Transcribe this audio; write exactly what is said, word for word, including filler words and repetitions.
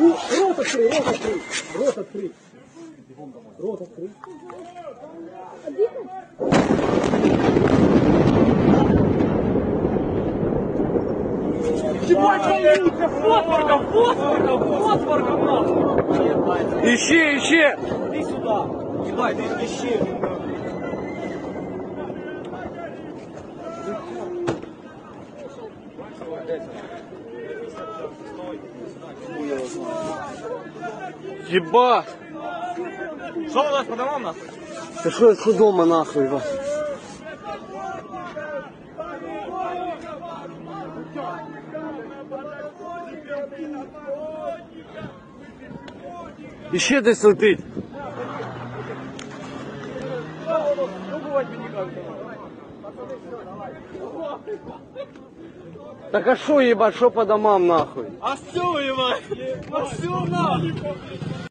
Рот открой, рот открой, рот открой. Рот открой. Ебать, волнуется! Фосфорком, фосфорком, фосфорком нахуй! Ищи, ищи! Иди сюда! Ебать, ты ищи! Ебать! Что у нас по домам нахуй? Ты что из дома нахуй, Вась? Іще десь летить. Так а шо, ебать, шо по домам нахуй? А все, ебать! А все нахуй!